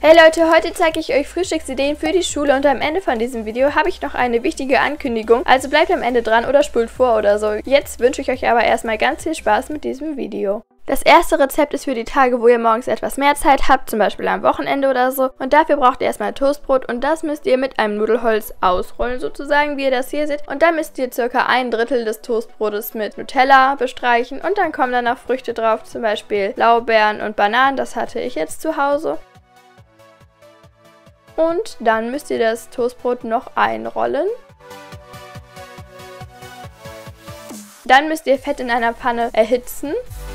Hey Leute, heute zeige ich euch Frühstücksideen für die Schule und am Ende von diesem Video habe ich noch eine wichtige Ankündigung, also bleibt am Ende dran oder spult vor oder so. Jetzt wünsche ich euch aber erstmal ganz viel Spaß mit diesem Video. Das erste Rezept ist für die Tage, wo ihr morgens etwas mehr Zeit habt, zum Beispiel am Wochenende oder so. Und dafür braucht ihr erstmal Toastbrot und das müsst ihr mit einem Nudelholz ausrollen sozusagen, wie ihr das hier seht. Und dann müsst ihr ca. 1/3 des Toastbrotes mit Nutella bestreichen und dann kommen dann noch Früchte drauf, zum Beispiel Blaubeeren und Bananen, das hatte ich jetzt zu Hause. Und dann müsst ihr das Toastbrot noch einrollen. Dann müsst ihr Fett in einer Pfanne erhitzen.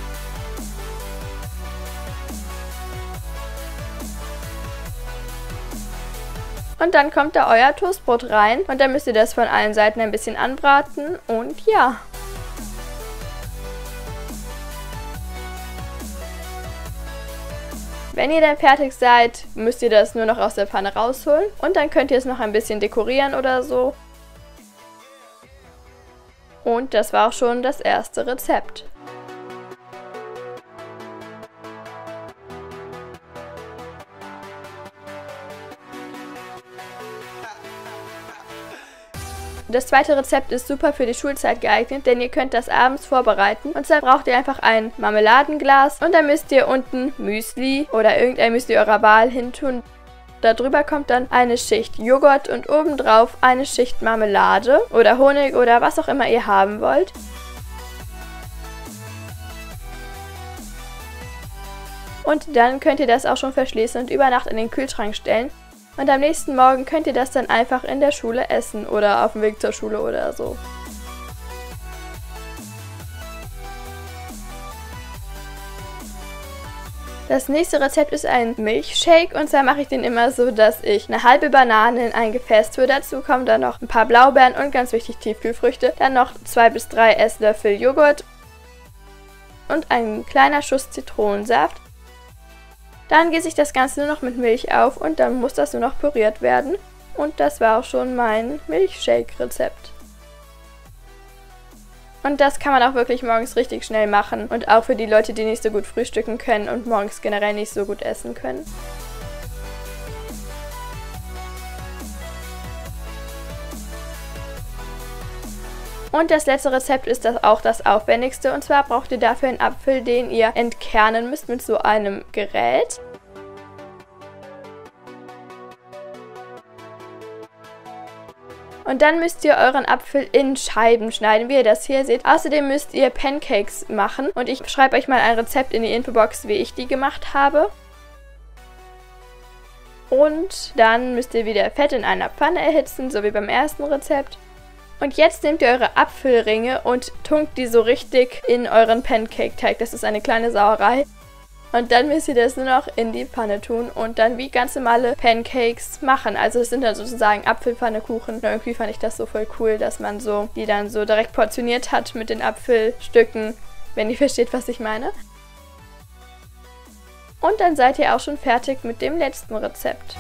Und dann kommt da euer Toastbrot rein und dann müsst ihr das von allen Seiten ein bisschen anbraten und ja. Wenn ihr dann fertig seid, müsst ihr das nur noch aus der Pfanne rausholen und dann könnt ihr es noch ein bisschen dekorieren oder so. Und das war auch schon das erste Rezept. Das zweite Rezept ist super für die Schulzeit geeignet, denn ihr könnt das abends vorbereiten. Und zwar braucht ihr einfach ein Marmeladenglas und dann müsst ihr unten Müsli oder irgendein Müsli eurer Wahl hintun. Darüber kommt dann eine Schicht Joghurt und obendrauf eine Schicht Marmelade oder Honig oder was auch immer ihr haben wollt. Und dann könnt ihr das auch schon verschließen und über Nacht in den Kühlschrank stellen. Und am nächsten Morgen könnt ihr das dann einfach in der Schule essen oder auf dem Weg zur Schule oder so. Das nächste Rezept ist ein Milchshake und zwar mache ich den immer so, dass ich eine halbe Banane in ein Gefäß tue. Dazu kommen dann noch ein paar Blaubeeren und ganz wichtig Tiefkühlfrüchte. Dann noch 2 bis 3 Esslöffel Joghurt und ein kleiner Schuss Zitronensaft. Dann gieße ich das Ganze nur noch mit Milch auf und dann muss das nur noch püriert werden. Und das war auch schon mein Milchshake-Rezept. Und das kann man auch wirklich morgens richtig schnell machen und auch für die Leute, die nicht so gut frühstücken können und morgens generell nicht so gut essen können. Und das letzte Rezept ist auch das aufwendigste und zwar braucht ihr dafür einen Apfel, den ihr entkernen müsst mit so einem Gerät. Und dann müsst ihr euren Apfel in Scheiben schneiden, wie ihr das hier seht. Außerdem müsst ihr Pancakes machen und ich schreibe euch mal ein Rezept in die Infobox, wie ich die gemacht habe. Und dann müsst ihr wieder Fett in einer Pfanne erhitzen, so wie beim ersten Rezept. Und jetzt nehmt ihr eure Apfelringe und tunkt die so richtig in euren Pancake-Teig. Das ist eine kleine Sauerei. Und dann müsst ihr das nur noch in die Pfanne tun und dann wie ganz normale Pancakes machen. Also es sind dann sozusagen Apfelpfannekuchen. Und irgendwie fand ich das so voll cool, dass man so die dann so direkt portioniert hat mit den Apfelstücken, wenn ihr versteht, was ich meine. Und dann seid ihr auch schon fertig mit dem letzten Rezept.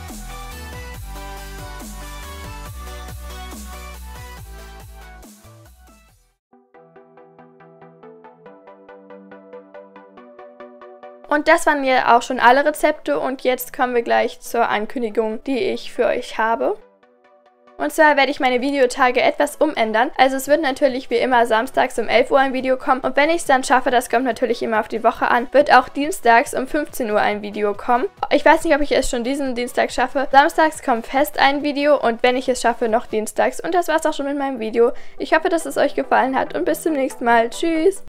Und das waren ja auch schon alle Rezepte und jetzt kommen wir gleich zur Ankündigung, die ich für euch habe. Und zwar werde ich meine Videotage etwas umändern. Also es wird natürlich wie immer samstags um 11 Uhr ein Video kommen. Und wenn ich es dann schaffe, das kommt natürlich immer auf die Woche an, wird auch dienstags um 15 Uhr ein Video kommen. Ich weiß nicht, ob ich es schon diesen Dienstag schaffe. Samstags kommt fest ein Video und wenn ich es schaffe, noch dienstags. Und das war's auch schon mit meinem Video. Ich hoffe, dass es euch gefallen hat und bis zum nächsten Mal. Tschüss!